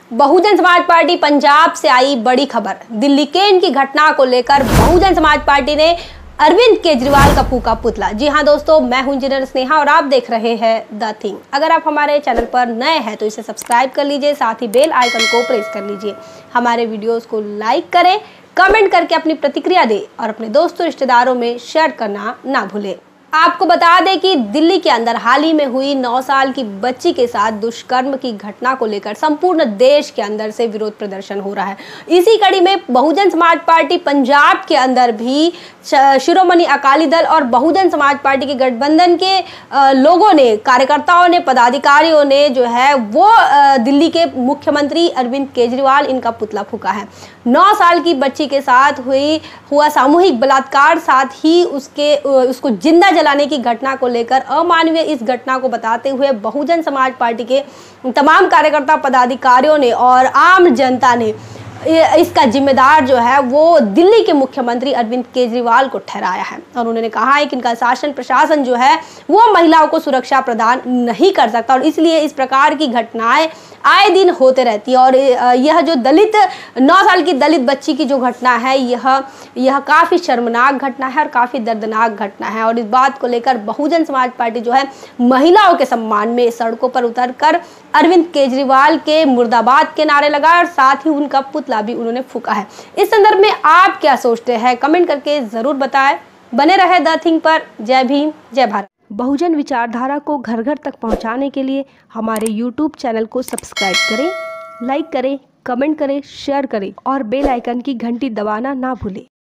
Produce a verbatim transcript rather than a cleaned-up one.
Bahujan Samaj party Punjab से आई बड़ी खबर। दिल्ली कैंट की घटना को लेकर बहुजन समाज पार्टी ने अरविंद केजरीवाल का फूका पुतला। जी हां दोस्तों, मैं हूं इंजीनियर स्नेहा और आप देख रहे हैं द थिंग। अगर आप हमारे चैनल पर नए हैं तो इसे सब्सक्राइब कर लीजिए, साथ ही बेल आइकन को प्रेस कर लीजिए। हमारे वीडियोस को लाइक करें, कमेंट करके अपनी प्रतिक्रिया दें और अपने दोस्तों रिश्तेदारों में शेयर करना ना भूलें। आपको बता दें कि दिल्ली के अंदर हाल ही में हुई नौ साल की बच्ची के साथ दुष्कर्म की घटना को लेकर संपूर्ण देश के अंदर से विरोध प्रदर्शन हो रहा है। इसी कड़ी में बहुजन समाज पार्टी पंजाब के अंदर भी शिरोमणि अकाली दल और बहुजन समाज पार्टी के गठबंधन के लोगों ने, कार्यकर्ताओं ने, पदाधिकारियों ने जो है वो दिल्ली के मुख्यमंत्री अरविंद केजरीवाल इनका पुतला फूका है। नौ साल की बच्ची के साथ हुई हुआ सामूहिक बलात्कार, साथ ही उसके उसको जिंदा जलाने की घटना को लेकर अमानवीय इस घटना को बताते हुए बहुजन समाज पार्टी के तमाम कार्यकर्ता, पदाधिकारियों ने और आम जनता ने इसका जिम्मेदार जो है वो दिल्ली के मुख्यमंत्री अरविंद केजरीवाल को ठहराया है। और उन्होंने कहा है कि इनका शासन प्रशासन जो है वो महिलाओं को सुरक्षा प्रदान नहीं कर सकता और इसलिए इस प्रकार की घटनाएं आए दिन होते रहती है। और यह जो दलित नौ साल की दलित बच्ची की जो घटना है यह यह काफ़ी शर्मनाक घटना है और काफ़ी दर्दनाक घटना है। और इस बात को लेकर बहुजन समाज पार्टी जो है महिलाओं के सम्मान में सड़कों पर उतरकर अरविंद केजरीवाल के मुर्दाबाद के नारे लगाए और साथ ही उनका पुतला भी उन्होंने फूका है। इस संदर्भ में आप क्या सोचते हैं, कमेंट करके ज़रूर बताएं। बने रहे द थिंग पर। जय भीम, जय भारत। बहुजन विचारधारा को घर घर तक पहुंचाने के लिए हमारे यूट्यूब चैनल को सब्सक्राइब करें, लाइक करें, कमेंट करें, शेयर करें और बेल आइकन की घंटी दबाना ना भूलें।